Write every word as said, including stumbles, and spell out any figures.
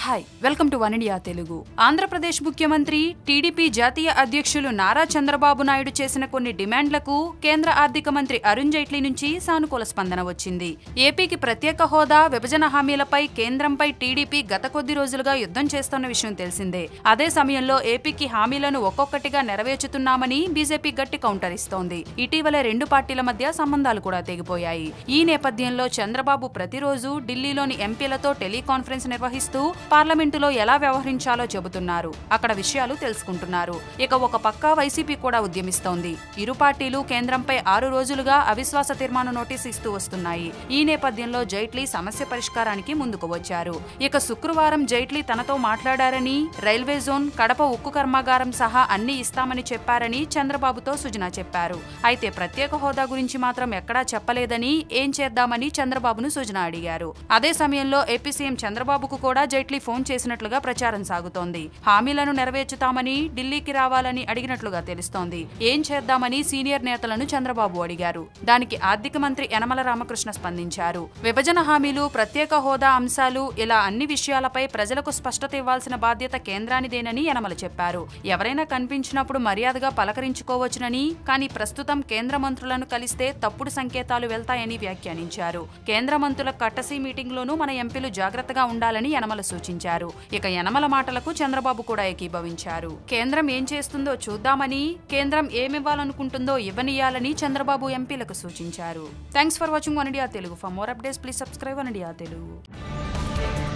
Hi welcome to One India Telugu. Andhra Pradesh ముఖ్యమంత్రి TDP జాతీయ అధ్యక్షులు నారా చంద్రబాబు నాయుడు చేసిన కొన్ని డిమాండ్లకు కేంద్ర ఆర్థిక మంత్రి అరుణ్ జైట్లీ నుంచి సానుకూల స్పందన వచ్చింది. ఏపీకి ప్రత్యేక హోదా, విభజన హామీలపై కేంద్రంపై టీడీపీ గత కొద్ది రోజులుగా యుద్ధం చేస్తున్న విషయం తెలిసిందే. అదే సమయంలో ఏపీకి హామీలను ఒక్కొక్కటిగా నెరవేర్చుతున్నామని బీజేపీ గట్టి కౌంటర్ ఇస్తోంది. ఇటీవలే రెండు పార్టీల మధ్య సంబంధాలు కూడా తెగిపోయాయి. ఈ నేపథ్యంలో చంద్రబాబు ప్రతిరోజు ఢిల్లీలోని ఎంపీలతో టెలికాన్ఫరెన్స్ నిర్వహిస్తూ పార్లమెంటులో ఎలా వ్యవహరించాలో చెబుతున్నారు. అక్కడ విషయాలు తెలుసుకుంటున్నారు. ఇక ఒక పక్క వైసీపీ కూడా ఉద్యమిస్తోంది. ఇరు పార్టీలు కేంద్రంపై ఆరు రోజులుగా అవిశ్వాస తీర్మాన నోటీసు ఇస్తూ వస్తున్నాయి. ఈ నేపథ్యంలో జైట్లీ సమస్య పరిష్కారానికి ముందుకు వచ్చారు. ఇక శుక్రవారం జైట్లీ తనతో మాట్లాడారని, రైల్వే జోన్, కడప ఉక్కు కర్మాగారం సహా అన్ని ఇస్తామని చెప్పారని చంద్రబాబుతో సుజనా చెప్పారు. అయితే ప్రత్యేక హోదా గురించి మాత్రం ఎక్కడా చెప్పలేదని, ఏం చేద్దామని చంద్రబాబును సుజనా అడిగారు. అదే సమయంలో ఏపీ సీఎం చంద్రబాబుకు కూడా జైట్లీ ఫోన్ చేసినట్లుగా ప్రచారం సాగుతోంది. హామీలను నెరవేర్చుతామని, ఢిల్లీకి రావాలని అడిగినట్లుగా తెలుస్తోంది. ఏం చేద్దామని సీనియర్ నేతలను చంద్రబాబు అడిగారు. దానికి ఆర్థిక మంత్రి యనమల రామకృష్ణ స్పందించారు. విభజన హామీలు, ప్రత్యేక హోదా అంశాలు ఇలా అన్ని విషయాలపై ప్రజలకు స్పష్టత ఇవ్వాల్సిన బాధ్యత కేంద్రానిదేనని యనమల చెప్పారు. ఎవరైనా కనిపించినప్పుడు మర్యాదగా పలకరించుకోవచ్చునని, కానీ ప్రస్తుతం కేంద్ర మంత్రులను కలిస్తే తప్పుడు సంకేతాలు వెళ్తాయని వ్యాఖ్యానించారు. కేంద్ర మంత్రుల కట్టసీ మీటింగ్లోనూ మన ఎంపీలు జాగ్రత్తగా ఉండాలని యనమల సూచించారు. ఇక యనమల మాటలకు చంద్రబాబు కూడా ఏకీభవించారు. కేంద్రం ఏం చేస్తుందో చూద్దామని, కేంద్రం ఏమివ్వాలనుకుంటుందో ఇవ్వనియాలని చంద్రబాబు ఎంపీలకు సూచించారు. Thanks for watching One India Telugu. For more updates please subscribe One India Telugu.